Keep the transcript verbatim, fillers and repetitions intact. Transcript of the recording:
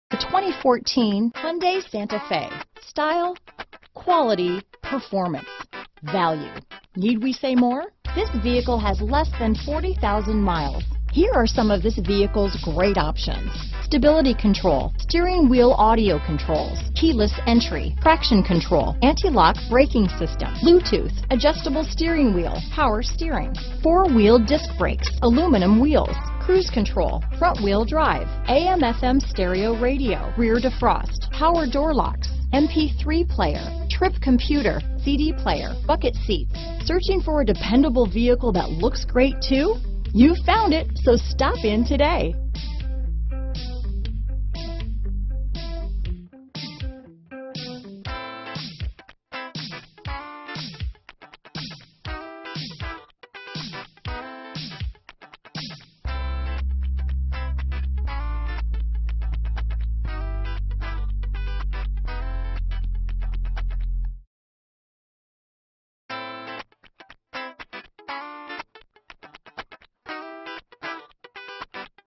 The twenty fourteen Hyundai Santa Fe. Style, quality, performance, value. Need we say more? This vehicle has less than forty thousand miles. Here are some of this vehicle's great options: stability control, steering wheel audio controls, keyless entry, traction control, anti-lock braking system, Bluetooth, adjustable steering wheel, power steering, four-wheel disc brakes, aluminum wheels, cruise control, front wheel drive, A M F M stereo radio, rear defrost, power door locks, M P three player, trip computer, C D player, bucket seats. Searching for a dependable vehicle that looks great too? You found it, so stop in today.